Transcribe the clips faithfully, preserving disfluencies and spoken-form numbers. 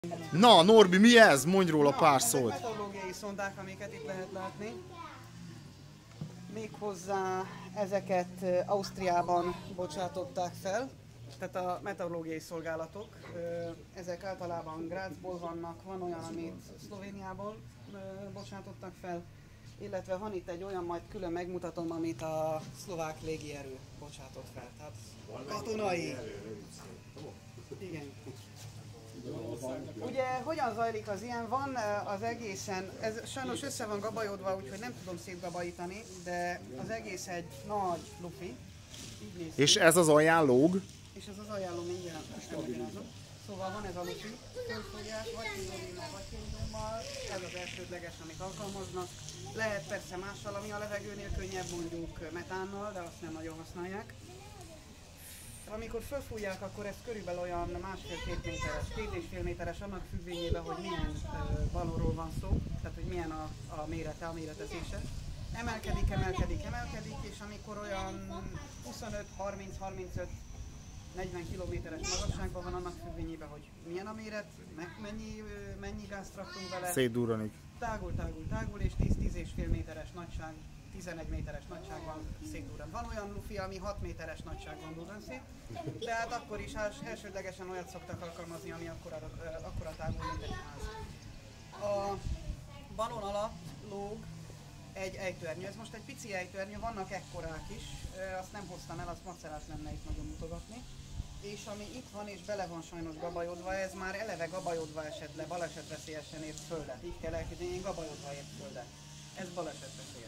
Na, Norbi, mi ez? Mondj róla pár szót. Ezek meteorológiai szondák, amiket itt lehet látni. Méghozzá ezeket Ausztriában bocsátották fel, tehát a meteorológiai szolgálatok. Ezek általában Grazból vannak, van olyan, amit Szlovéniából bocsátottak fel, illetve van itt egy olyan, majd külön megmutatom, amit a szlovák légierő bocsátott fel. Tehát katonai. Igen. Ugye hogyan zajlik az ilyen? Van az egészen, ez sajnos össze van gabajodva, úgyhogy nem tudom szétgabajítani, de az egész egy nagy lufi. És ez az alján lóg? És ez az ajánló mindjárt, most elmagyarázom. Szóval van ez a lufi, fölfogják, vagy kínzóval, vagy kínzóval, ez az elsődleges, amit alkalmaznak. Lehet persze mással, ami a levegőnél könnyebb, mondjuk metánnal, de azt nem nagyon használják. Amikor fölfújják, akkor ez körülbelül olyan másfél-két méteres, két és fél méteres, annak függvényében, hogy milyen uh, balonról van szó, tehát hogy milyen a, a mérete, a méretezése. Emelkedik, emelkedik, emelkedik, és amikor olyan huszonöt, harminc, harmincöt, negyven kilométeres magasságban van, annak függvényében, hogy milyen a méret, meg mennyi, mennyi gázt raktunk bele. Szétdurranik. Tágul, tágul, tágul, és tíz-tíz és fél méteres nagyság, tizenegy méteres nagyságban szétdurran. Van olyan lufi, ami hat méteres nagyságban durran szét, tehát akkor is elsődlegesen olyat szoktak alkalmazni, ami akkora, akkora tágul, mint egy ház. A balon alatt lóg egy ejtőernyő. Ez most egy pici ejtőernyő, vannak ekkorák is, azt nem hoztam el, azt macerás lenne itt nagyon mutogatni. És ami itt van és bele van sajnos gabajodva, ez már eleve gabajodva esett le, balesetveszélyesen ért földet. Így kell elképzelni, én gabajodva ért földet. Ez balesetveszélyes.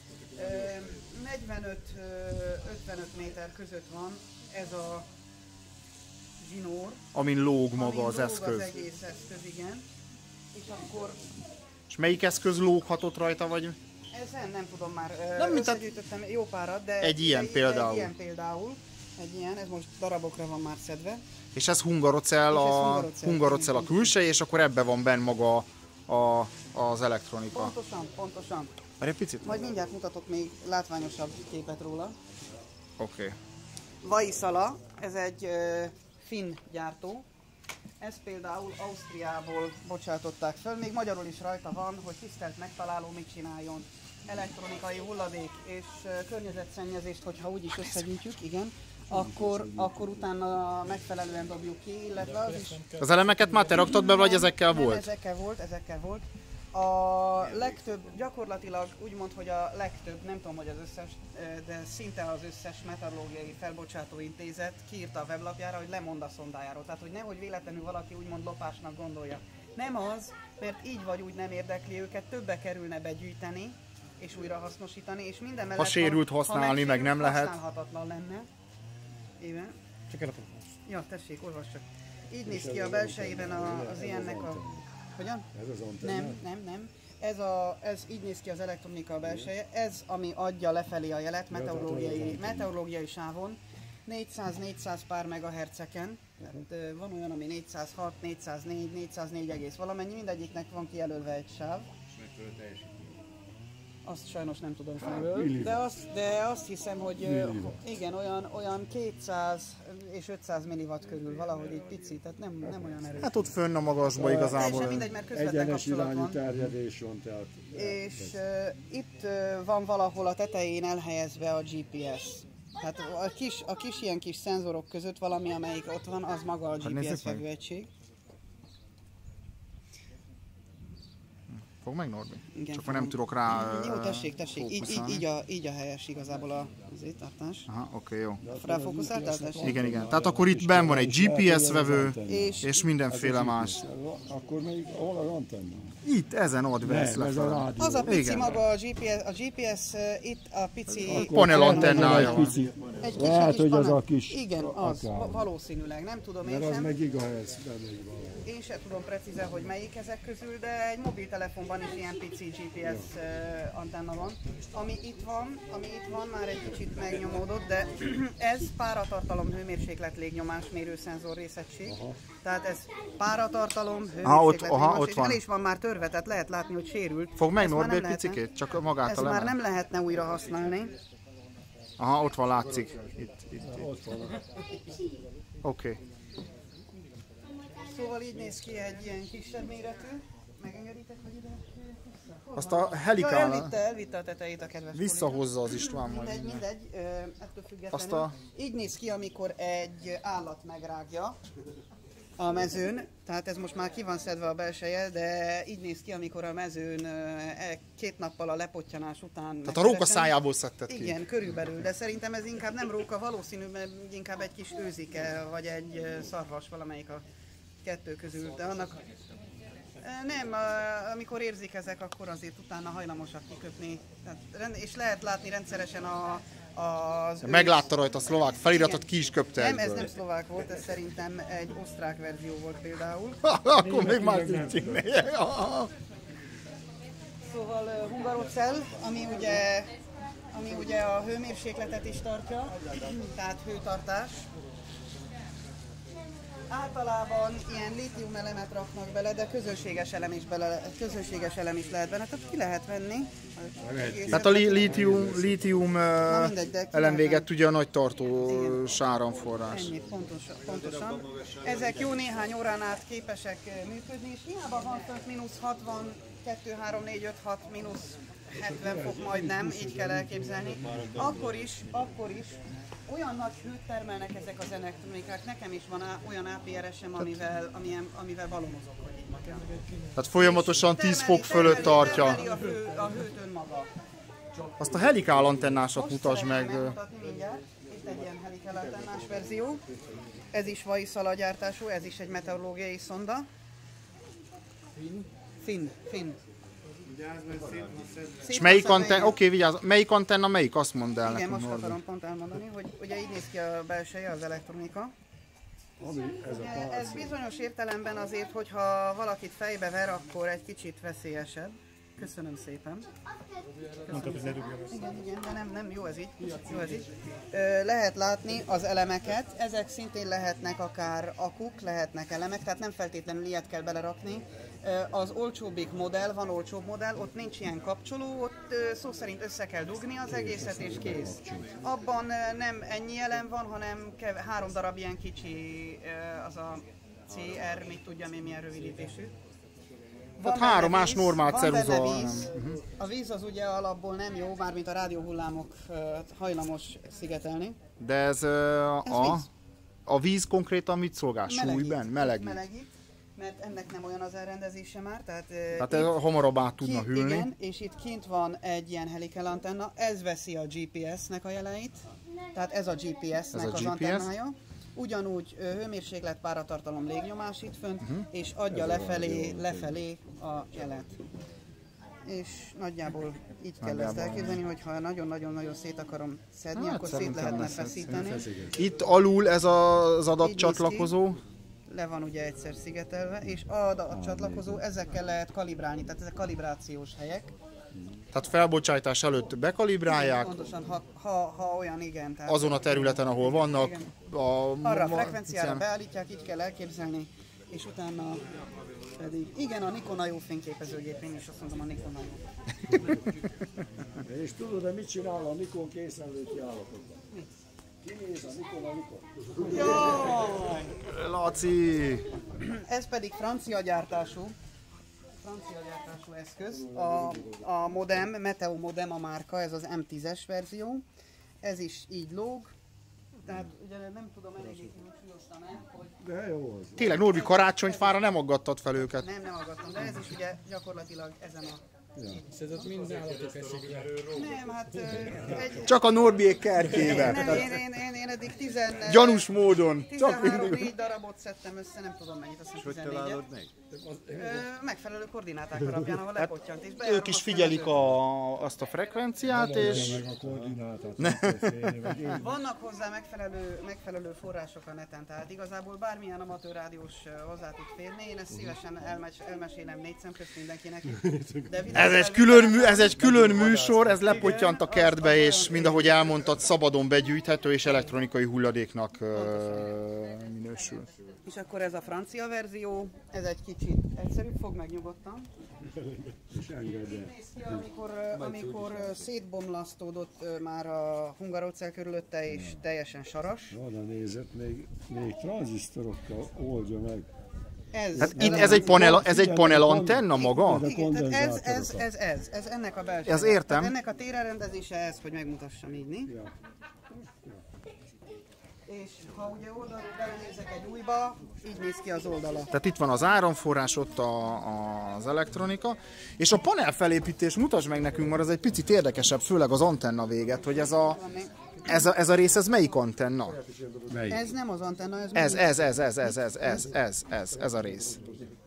negyvenöt-ötvenöt méter között van ez a zsinór. Amin lóg maga az lóg eszköz. az egész eszköz, igen. És akkor... És melyik eszköz lóghatott rajta, vagy? Ezen nem tudom már, nem, összegyűjtöttem jó párat, de... Egy ilyen egy, például. Egy ilyen például. Egy ilyen, ez most darabokra van már szedve. És ez hungarocell a, hungarocell a külseje, és akkor ebben van benn maga a, az elektronika. Pontosan, pontosan. Már egy picit? Majd mindjárt mutatok még látványosabb képet róla. Oké. Okay. Vaisala, ez egy uh, finn gyártó. Ez például Ausztriából bocsátották föl, még magyarul is rajta van, hogy tisztelt megtaláló mit csináljon. Elektronikai hulladék és uh, környezetszennyezést, hogyha úgy is összegyűjtjük, igen, akkor, akkor utána megfelelően dobjuk ki, illetve az is... Az elemeket már te raktad be, vagy ezekkel nem, volt? ezekkel volt, ezekkel volt. A legtöbb, gyakorlatilag úgymond, hogy a legtöbb, nem tudom, hogy az összes, de szinte az összes meteorológiai felbocsátó intézet kiírta a weblapjára, hogy lemond a szondájáról. Tehát, hogy nehogy véletlenül valaki úgymond lopásnak gondolja. Nem az, mert így vagy úgy nem érdekli őket, többe kerülne begyűjteni és újra hasznosítani, és minden mellett, ha sérült használni, ha meg nem lehet. használhatatlan lenne. Éven. Csak elapom. Ja, tessék, olvass csak. Így néz ki a belsejében a, az ilyennek a... Hogyan? Ez az antenna? Nem, nem, nem. Ez, a, ez így néz ki az elektronika a belseje. Ez, ami adja lefelé a jelet meteorológiai, meteorológiai sávon. négyszáz-négyszáz pár megahertzeken. Tehát, van olyan, ami négyszázhat, négyszáznégy, négyszáznégy egész valamennyi. Mindegyiknek van kijelölve egy sáv. Azt sajnos nem tudom felől, de azt, de azt hiszem, hogy igen, olyan, olyan kétszáz és ötszáz milliwatt körül, valahogy egy pici, tehát nem, nem olyan erős. Hát ott fönn a magasba igazából. Teljesen mindegy, mert közvetlen egyenes kapcsolat irányú van. terjedés van, tehát... És uh, itt uh, van valahol a tetején elhelyezve a gé pé es. Tehát a kis, a kis ilyen kis szenzorok között valami, amelyik ott van, az maga a gé pé es vevőegység. Fog meg, Norbi? Igen, csak nem tudok rá. Jó, tessék, tessék. Így, így, így, a, így a helyes igazából a, az itt tartás. Aha, oké, okay, jó. Ráfókuszáltál, tessék? Igen, igen. Tehát akkor itt benn van egy gé pé es vevő, és, és mindenféle más. Akkor még hol az antenna? Itt, ezen ad vesz lefelé. Az a pici igen. maga a gé pé es, a gé pé es uh, itt a pici... A panel antennája van. Egy kis, Lehet, kis hogy az panel. a kis... Igen, az, akár. valószínűleg, nem tudom én Mert az sem. meg gigahertzben még valami. Én sem tudom precízen, hogy melyik ezek közül, de egy mobiltelefonban is ilyen pici gé pé es uh, antenna van. Ami itt van, ami itt van, már egy kicsit megnyomódott, de ez páratartalom, hőmérséklet, légnyomás mérőszenzor részegység. Aha. Tehát ez páratartalom, hőmérséklet, aha, ott, légnyomás, aha, ott és van. el is van már törve, tehát lehet látni, hogy sérült. Fog meg, Ezt már Norbi, nem egy picikét? Csak magát Ez a már lemez. nem lehetne újra használni. Aha, ott van, látszik. Itt, itt, itt. Oké. Okay. Szóval így néz ki egy ilyen kisebb méretű. Megengeditek, hogy ide? Azt a Ja, helikán elvitte, elvitte a tetejét a kedves visszahozza az István majd. Mindegy, mindegy, ö, ettől függetlenül. Azt a- Így néz ki, amikor egy állat megrágja a mezőn, tehát ez most már ki van szedve a belseje, de így néz ki, amikor a mezőn ö, e- két nappal a lepottyanás után... Tehát a róka szájából szedted ki. Igen, körülbelül, de szerintem ez inkább nem róka, valószínű, mert inkább egy kis őzike, vagy egy ö, szarvas, valamelyik a kettő közül, de annak... Nem, amikor érzik ezek, akkor azért utána hajlamosak kiköpni. Tehát, rend- és lehet látni rendszeresen a, az... Meglátta rajta a szlovák feliratot, Igen. ki is köpte Nem, ez egyből. nem szlovák volt, ez szerintem egy osztrák verzió volt például. Akkor még más nincs csinálni. Szóval uh, hungarocell, ami ugye, ami ugye a hőmérsékletet is tartja, tehát hőtartás. Általában ilyen lítium elemet raknak bele, de közönséges elem is, bele, közönséges elem is lehet benne, tehát ki lehet venni. Tehát a li- lítium, lítium Na mindegy, de ki elem lehet véget ugye a nagy tartó Igen. sáramforrás. Ennyi, pontosan, pontosan. Ezek jó néhány órán át képesek eh, működni, és hiába van fönt mínusz hatvan, kettő, három, négy, öt, hat, mínusz hetven fok majdnem, így kell elképzelni. Akkor is, akkor is olyan nagy hőt termelnek ezek az elektronikák, nekem is van á, olyan á pé er esem, amivel, amilyen, amivel balonozok, hogy így mondjam. Tehát folyamatosan tíz fok Termeli- fölött termeli- tartja. termeli a, hő, a hőt önmaga. Azt a helikál antennásat Most mutasd szeretném meg. megmutatni mindjárt. Itt egy ilyen helikálantennás verzió. Ez is Vaisala gyártású, ez is egy meteorológiai szonda. Finn. Finn. És melyik antenna, oké, okay, vigyázz, melyik antenna, melyik? Azt mondd el Igen, nekünk, most Norbi. akarom pont elmondani, hogy ugye így néz ki a belseje, az elektronika. Ami ez a Ugye, ez pálca. bizonyos értelemben azért, hogyha valakit fejbe ver, akkor egy kicsit veszélyesebb. Köszönöm szépen. Igen, igen, de nem, nem, jó ez így. Jó ez így. Ö, lehet látni az elemeket, ezek szintén lehetnek akár akuk, lehetnek elemek, tehát nem feltétlenül ilyet kell belerakni. Ö, az olcsóbbik modell, van olcsóbb modell, ott nincs ilyen kapcsoló, ott ö, szó szerint össze kell dugni az egészet és kész. Abban ö, nem ennyi elem van, hanem kev- három darab ilyen kicsi, ö, az a cé er, mit tudjam én milyen rövidítésű. Tehát Van három benne más víz, normál van benne ceruza. víz. A víz az ugye alapból nem jó, mármint a rádióhullámok ö, hajlamos szigetelni. De ez ö, Ez a, víz. a víz konkrétan mit szolgál? Súlyben? Melegít. Melegít, mert ennek nem olyan az elrendezése már. Tehát, ö, Tehát itt ez hamarabb át tudna ki- hűlni. Igen, és itt kint van egy ilyen helikel antenna, ez veszi a gé pé es-nek a jeleit. Tehát ez a gé pé es-nek Ez a az gé pé es. antennája. Ugyanúgy ö, hőmérséklet, páratartalom, légnyomás itt fönt, uh-huh. és adja lefelé, lefelé a jelet. És nagyjából így kell ezt Nagyjából. elképzelni, hogy ha nagyon-nagyon-nagyon szét akarom szedni, Hát akkor szét szerintem lehetne lesz, feszíteni. Itt alul ez az Így adatcsatlakozó. Le van ugye egyszer szigetelve, és a adatcsatlakozó, ezekkel lehet kalibrálni, tehát ezek kalibrációs helyek. Tehát felbocsátás előtt bekalibrálják, Pontosan, ha, ha, ha olyan, igen. Tehát azon a területen, ahol vannak. Igen. A, Arra a ma- frekvenciára igen. beállítják, így kell elképzelni, és utána pedig, igen, a Nikon jó fényképezőgép, én is azt mondom a Nikon jó. És tudod, de mit csinál a Nikon készenléti állapotban? Kinéz a Nikon a Nikon. Laci! Ez pedig francia gyártású, francia gyártású eszköz, a, a modem, Meteo modem a márka, ez az em tízes verzió, ez is így lóg, tehát ugye nem tudom eléggé kihangsúlyoztam el, hogy De jó az. Tényleg, Norbi, karácsonyfára nem aggattad fel őket. nem, nem aggattam, de ez is ugye gyakorlatilag ezen a... És ez ott mind állatok ességre. Nem, hát ö, egy... Csak a Norbiék kertjébe. Nem, én, én, én, én eddig tizen... Gyanús módon. Csak tizenhárom mindig. négy darabot szedtem össze, nem tudom mennyit, azt hiszem tizennégyet. meg? Ö, megfelelő koordináták alapján, ahol lepottyant és bejárom Ők is azt figyelik a... a, azt a frekvenciát, és Meg a koordinátát. Ne. Félni, vagy én. Vannak hozzá megfelelő, megfelelő források a neten, tehát igazából bármilyen amatőr rádiós ö, hozzá tud férni. Én ezt szívesen elmes, elmesélem négy szem közt mindenkinek. De ez egy, külön, mű- ez egy külön műsor, ez lepottyant a kertbe, és mind ahogy elmondtad, szabadon begyűjthető és elektronikai hulladéknak ö, minősül. És akkor ez a francia verzió, ez egy kicsit egyszerűbb, fog meg nyugodtan. És engedd el. Néz ki, amikor, ö, amikor ö, szétbomlasztódott ö, már a hungarocell körülötte, és teljesen saras. Van a nézet, még, még tranzisztorokkal oldja meg. Ez, Hát itt ez egy panel, ez egy panel antenna maga? Igen, tehát ez, ez, ez, ez, ez ennek a belső. Ez értem. Tehát ennek a térrendezése ez, hogy megmutassam így, né? Ja. És ha ugye oldalról belenézek egy újba, így néz ki az oldala. Tehát itt van az áramforrás, ott a, az elektronika, és a panel felépítés, mutasd meg nekünk, mert ez egy picit érdekesebb, főleg az antenna véget, hogy ez a, ez a, ez a rész, ez melyik antenna? Melyik? Ez nem az antenna, ez Ez, mind- ez, ez, ez, ez, ez, ez, ez, ez, ez a rész.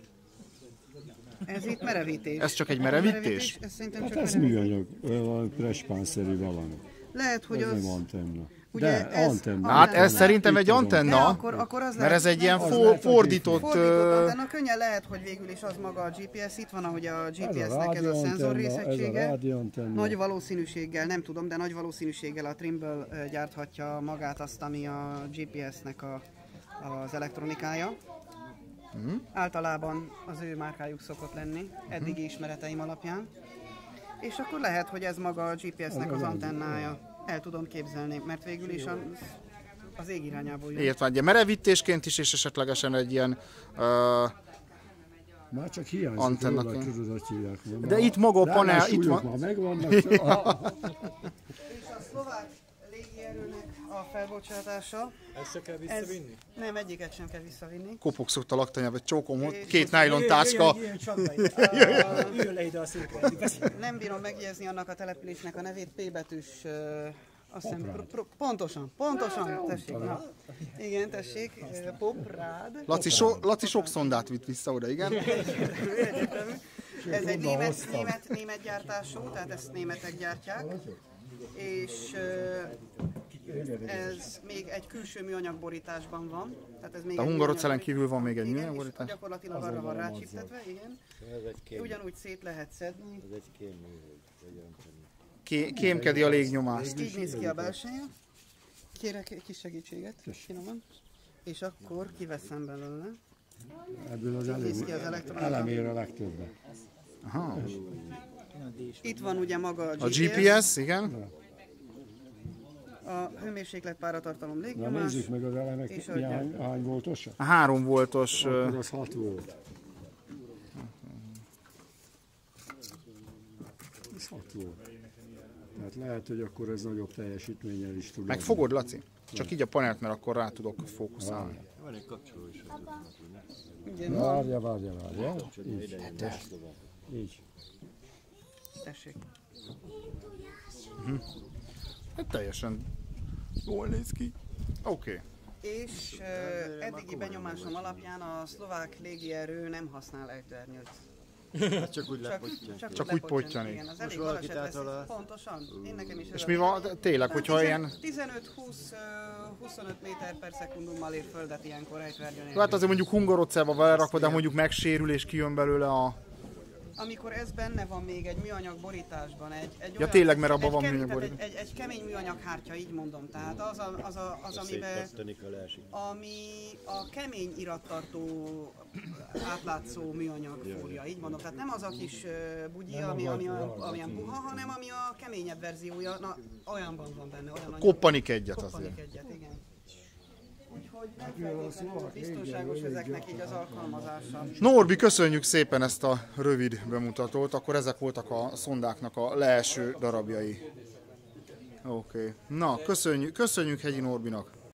Ez itt merevítés. Ez csak egy merevítés? Ez szerintem Hát csak ez merevítés. műanyag, olyan prespánszerű valami. Lehet, hogy Ez az... nem antenna. Ugye De ez antenna. Hát ez antenna. szerintem egy Itt az De antenna, akkor, akkor az mert ez egy ilyen nem, for, lehet, hogy fordított... Fordított ö, antenna, könnyen lehet, hogy végül is az maga a gé pé es. Itt van, ahogy a gé pé Ez a es-nek ez a szenzor rádióantenna, ez a részegysége. rádióantenna. Nagy valószínűséggel, nem tudom, de nagy valószínűséggel a Trimble ö, gyárthatja magát azt, ami a gé pé es-nek a, az elektronikája. Mhm. Általában az ő márkájuk szokott lenni, eddigi ismereteim alapján. És akkor lehet, hogy ez maga a gé pé es-nek az antennája. El tudom képzelni, mert végül is az, az ég irányából jön. Értve, ugye merevítésként is, és esetlegesen egy ilyen... Uh, Már csak hiányzik Antennaként. róla, tudod, hogy hívják. De itt maga a panel, Ráadásul itt újak van- Már megvannak. csak- ah, És a szlovák légierőnek a felbocsátása, Ezt se kell ez visszavinni? nem, egyiket sem kell visszavinni. kopogszott a laktanyába, csókom, ott És- két nájlon táska. Üljön le ide a székre. Nem bírom megjegyezni annak a településnek a nevét, P betűs, ö, azt hiszem, pro, pro, pontosan, pontosan, tessék, na. Igen, tessék, ö, Poprád. Laci, so, Laci sok szondát vitt vissza oda, igen? Egyértelmű. Ez egy német, német, német gyártású, tehát ezt németek gyártják. És ö, ez még egy külső műanyagborításban van. Tehát ez még A egy hungarocellen műanyag- kívül van még egy Igen, műanyagborítás? és gyakorlatilag arra van rácsiptetve, igen. Ugyanúgy szét lehet szedni. Ké, kémkedi a légnyomást. Így néz ki a belseje. Kérek egy kis segítséget, finoman. És akkor kiveszem belőle. Ebből az Néz ki az elem, elektronika. elemér a legtöbbet. Aha. Itt van ugye maga a A gé pé es, igen. a hőmérséklet, páratartalom, Na légnyomás. nézzük meg az elemek, És milyen, adják. hány, hány voltosak? A három voltos... ö, Akkor az hat volt. Ez hat volt. Tehát lehet, hogy akkor ez nagyobb teljesítménnyel is tud Megfogod, Laci? Csak így a panelt, mert akkor rá tudok fókuszálni. Igen, lenni. Várja, várja, várja. Így. Így. tessék. Hát teljesen jól néz ki. Oké. Okay. És uh, eddigi benyomásom alapján a szlovák légierő nem használ ejtőernyőt. Csak úgy Csak, lepottyan. csak, Csak úgy úgy lepottyan. pottyan. Igen, az elég Most valaki balesetveszélyes. tátol a- Pontosan. Én nekem is ez És a mi van, véleményem. tényleg, hogyha Hát ilyen... tizenöt-húsz-huszonöt méter per szekundummal ér földet ilyenkor ejtőernyő. Hát azért mondjuk hungaroccelba belerakva, de mondjuk megsérül és kijön belőle a... Amikor ez benne van még egy műanyag borításban, egy, egy Ja, tényleg, mert abban egy van kemény- műanyag tehát egy, egy, egy kemény műanyag hártya, így mondom. Tehát az, a, az, a, az amiben, Szétpattanik, ha leesik. ami a kemény irattartó átlátszó műanyag fúrja, így mondom. Tehát nem az a kis uh, bugyi, ami, ami, a, amilyen puha, hanem ami a keményebb verziója, na olyanban van benne. Olyan anyag- Koppanik egyet Koppanik azért. egyet, igen. Úgyhogy nem feltétlenül biztonságos ezeknek így az alkalmazása. Norbi, köszönjük szépen ezt a rövid bemutatót, akkor ezek voltak a szondáknak a leeső darabjai. Oké. Okay. Na, köszönjük, köszönjük Hegyi Norbinak.